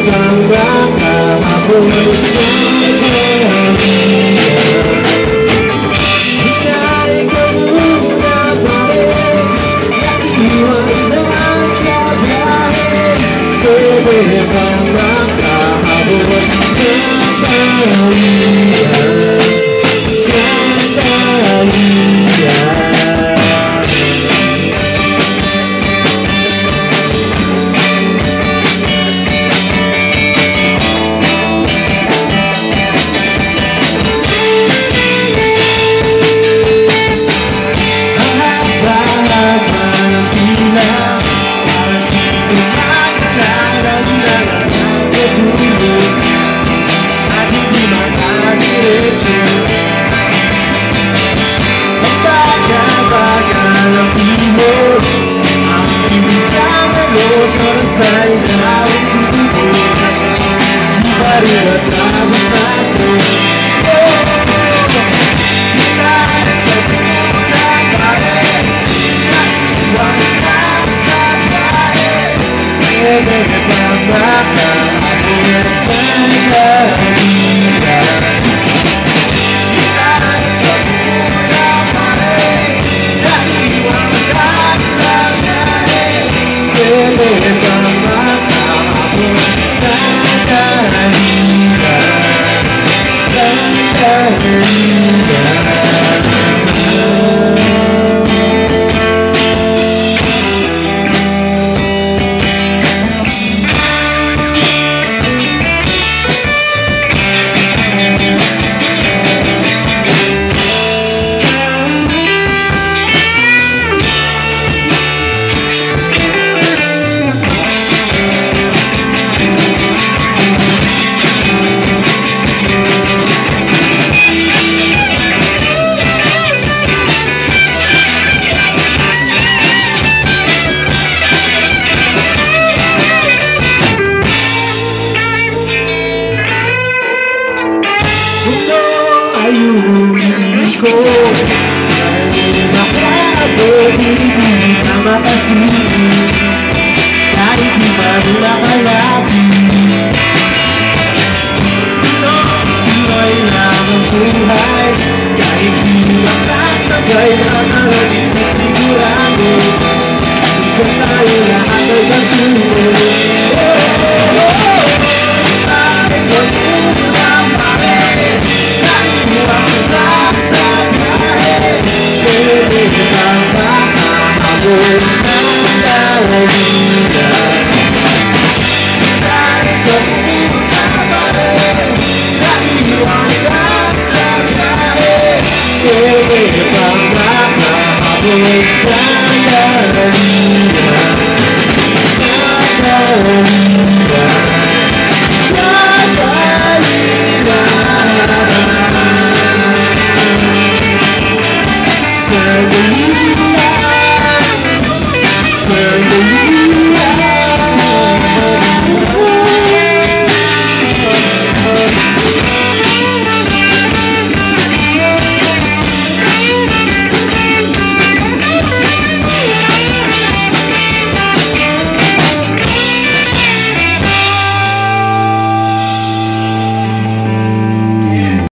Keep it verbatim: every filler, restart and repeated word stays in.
bang makahapon sa kanya. Ika'y kamuna pa rin, naiwan lang sa bahay. Pwede bang makahapon sa kanya, sa kanya. Selesai dalam tubuh, mari bertemu satu. Kita ada kemudian balik, naiwan rasa baik. Ini pertama aku bersama dia. Kita ada kemudian balik, naiwan rasa baik. Ini ko ay makabalik na makasingit kahit di man nakalapit. Pinoy lang ang buhay kahit di makasabay nakarating at sigurado minsan tayo lahat ay magtuloy. We're